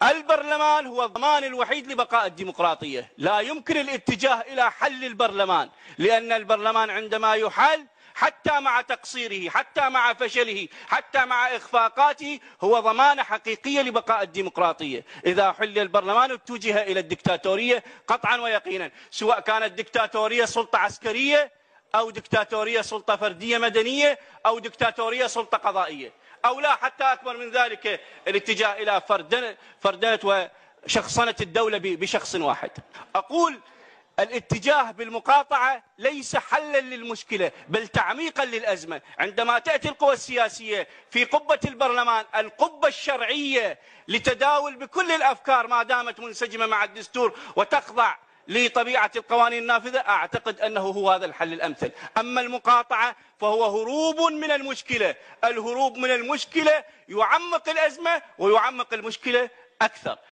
البرلمان هو الضمان الوحيد لبقاء الديمقراطية. لا يمكن الاتجاه إلى حل البرلمان، لأن البرلمان عندما يحل حتى مع تقصيره، حتى مع فشله، حتى مع إخفاقاته، هو ضمانة حقيقية لبقاء الديمقراطية. إذا حل البرلمان اتجه إلى الدكتاتورية قطعا ويقينا، سواء كانت دكتاتورية سلطة عسكرية أو دكتاتورية سلطة فردية مدنية أو دكتاتورية سلطة قضائية، أو لا حتى أكبر من ذلك الاتجاه إلى فردنة وشخصنة الدولة بشخص واحد. أقول الاتجاه بالمقاطعة ليس حلا للمشكلة بل تعميقا للأزمة. عندما تأتي القوى السياسية في قبة البرلمان، القبة الشرعية لتداول بكل الأفكار ما دامت منسجمة مع الدستور وتخضع لطبيعة القوانين النافذة، أعتقد أنه هو هذا الحل الأمثل. أما المقاطعة فهو هروب من المشكلة. الهروب من المشكلة يعمق الأزمة ويعمق المشكلة أكثر.